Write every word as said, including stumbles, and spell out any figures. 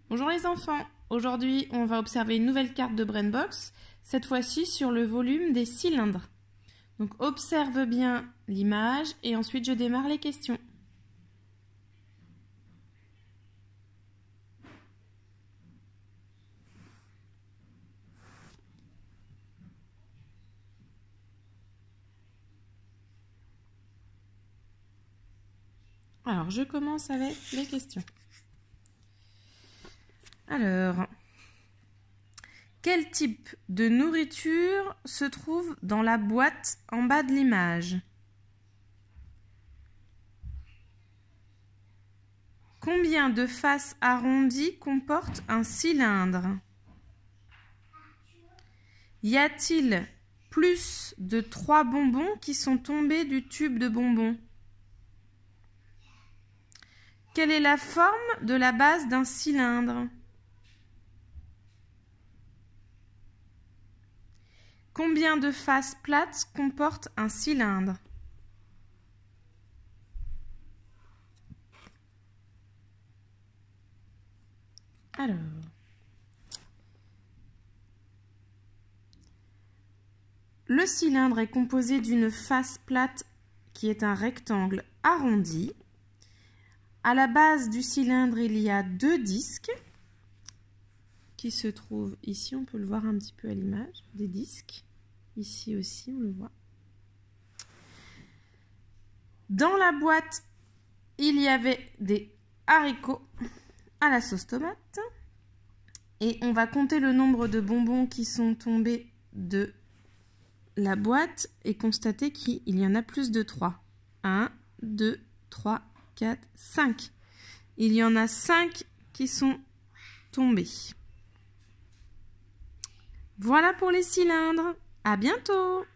Bonjour les enfants, aujourd'hui on va observer une nouvelle carte de Brainbox, cette fois-ci sur le volume des cylindres. Donc observe bien l'image et ensuite je démarre les questions. Alors je commence avec les questions. Alors, quel type de nourriture se trouve dans la boîte en bas de l'image? Combien de faces arrondies comporte un cylindre? Y a-t-il plus de trois bonbons qui sont tombés du tube de bonbons? Quelle est la forme de la base d'un cylindre? Combien de faces plates comporte un cylindre? Alors, le cylindre est composé d'une face plate qui est un rectangle arrondi. À la base du cylindre, il y a deux disques qui se trouvent ici. On peut le voir un petit peu à l'image, des disques. Ici aussi, on le voit. Dans la boîte, il y avait des haricots à la sauce tomate. Et on va compter le nombre de bonbons qui sont tombés de la boîte et constater qu'il y en a plus de trois. un, deux, trois, quatre, cinq. Il y en a cinq qui sont tombés. Voilà pour les cylindres. À bientôt!